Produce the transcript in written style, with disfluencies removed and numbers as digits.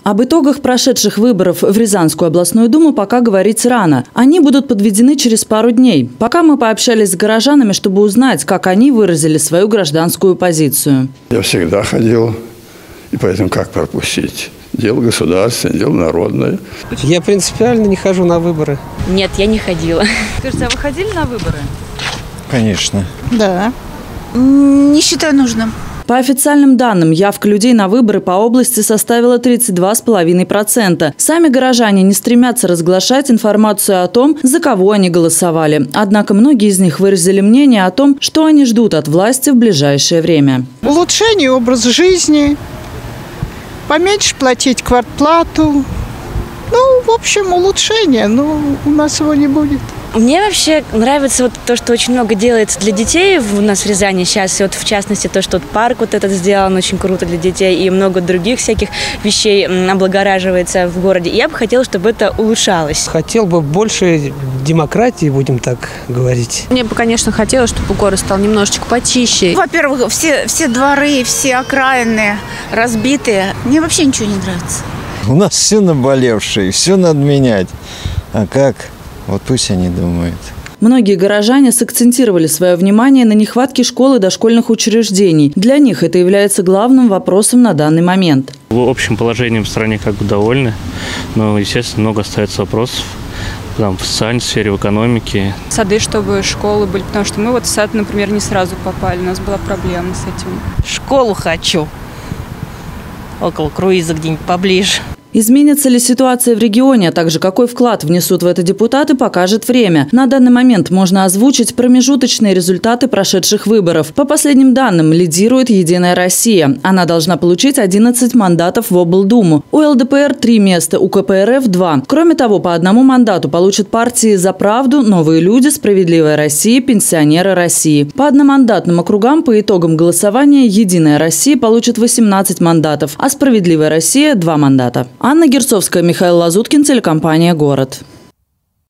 Об итогах прошедших выборов в Рязанскую областную думу пока говорить рано. Они будут подведены через пару дней. Пока мы пообщались с горожанами, чтобы узнать, как они выразили свою гражданскую позицию. Я всегда ходил, и поэтому как пропустить? Дело государственное, дело народное. Я принципиально не хожу на выборы. Нет, я не ходила. Скажите, а вы ходили на выборы? Конечно. Да. Не считаю нужным. По официальным данным, явка людей на выборы по области составила 32,5%. Сами горожане не стремятся разглашать информацию о том, за кого они голосовали. Однако многие из них выразили мнение о том, что они ждут от власти в ближайшее время. Улучшение образа жизни, поменьше платить квартплату. Ну, в общем, улучшение, но у нас его не будет. Мне вообще нравится вот то, что очень много делается для детей у нас в Рязани сейчас. И вот в частности то, что вот парк вот этот сделан очень круто для детей. И много других всяких вещей облагораживается в городе. И я бы хотела, чтобы это улучшалось. Хотел бы больше демократии, будем так говорить. Мне бы, конечно, хотелось, чтобы город стал немножечко почище. Во-первых, все дворы, все окраины разбитые. Мне вообще ничего не нравится. У нас все наболевшее, все надо менять. А как? Вот пусть они думают. Многие горожане сакцентировали свое внимание на нехватке школ и дошкольных учреждений. Для них это является главным вопросом на данный момент. В общем положением в стране как бы довольны, но, естественно, много остается вопросов. Там, в социальной сфере, в экономике. Сады, чтобы школы были, потому что мы вот в сад, например, не сразу попали, у нас была проблема с этим. Школу хочу, около круиза где-нибудь поближе. Изменится ли ситуация в регионе, а также какой вклад внесут в это депутаты, покажет время. На данный момент можно озвучить промежуточные результаты прошедших выборов. По последним данным, лидирует «Единая Россия». Она должна получить 11 мандатов в облдуму. У ЛДПР 3 места, у КПРФ 2. Кроме того, по одному мандату получат партии «За правду», «Новые люди», «Справедливая Россия», «Пенсионеры России». По одномандатным округам по итогам голосования «Единая Россия» получит 18 мандатов, а «Справедливая Россия» – 2 мандата. Анна Герцовская, Михаил Лазуткин, телекомпания «Город».